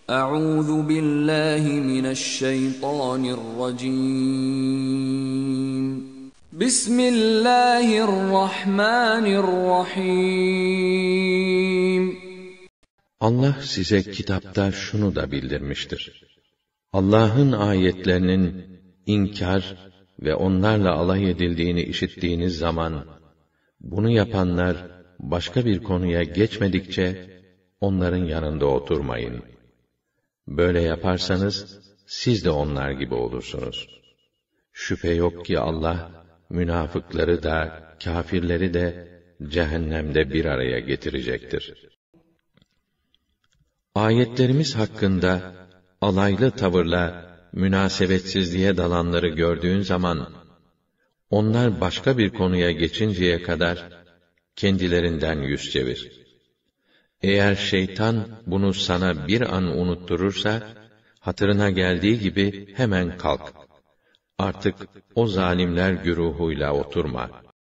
أعوذ بالله من الشيطان الرجيم بسم الله الرحمن الرحيم Allah size kitapta şunu da bildirmiştir. Allah'ın ayetlerinin inkar ve onlarla alay edildiğini işittiğiniz zaman, bunu yapanlar başka bir konuya geçmedikçe onların yanında oturmayın. Böyle yaparsanız siz de onlar gibi olursunuz. Şüphe yok ki Allah münafıkları da kâfirleri de cehennemde bir araya getirecektir. Ayetlerimiz hakkında alaylı tavırla münasebetsizliğe dalanları gördüğün zaman, onlar başka bir konuya geçinceye kadar kendilerinden yüz çevir. Eğer şeytan bunu sana bir an unutturursa, hatırına geldiği gibi hemen kalk. Artık o zalimler güruhuyla oturma.